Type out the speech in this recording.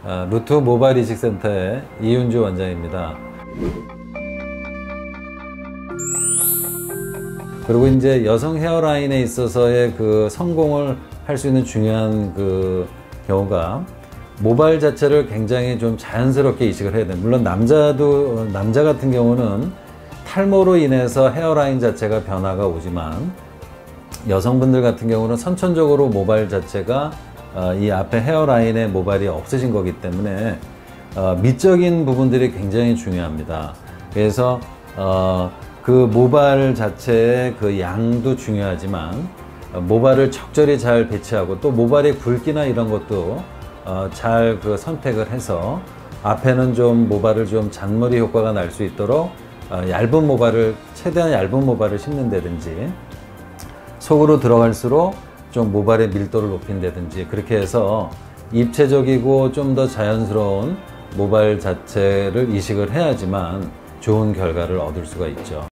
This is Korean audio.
루트 모바일 이식센터의 이윤주 원장입니다. 그리고 이제 여성 헤어라인에 있어서의 그 성공을 할 수 있는 중요한 그 경우가 모발 자체를 굉장히 좀 자연스럽게 이식을 해야 돼요. 물론 남자 같은 경우는 탈모로 인해서 헤어라인 자체가 변화가 오지만 여성분들 같은 경우는 선천적으로 모발 자체가 이 앞에 헤어라인에 모발이 없어진 거기 때문에 미적인 부분들이 굉장히 중요합니다. 그래서 그 모발 자체의 그 양도 중요하지만 모발을 적절히 잘 배치하고 또 모발의 굵기나 이런 것도 잘 그 선택을 해서 앞에는 좀 모발을 좀 잔머리 효과가 날 수 있도록 얇은 모발을 최대한 얇은 모발을 심는다든지 속으로 들어갈수록 좀 모발의 밀도를 높인다든지 그렇게 해서 입체적이고 좀 더 자연스러운 모발 자체를 이식을 해야지만 좋은 결과를 얻을 수가 있죠.